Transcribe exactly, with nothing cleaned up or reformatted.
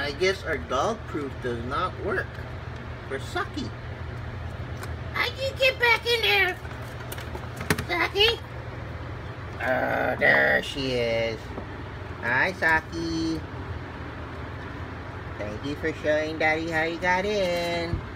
I guess our dog proof does not work for Saki. How'd you get back in there, Saki? Oh, there she is. Hi, Saki. Thank you for showing Daddy how you got in.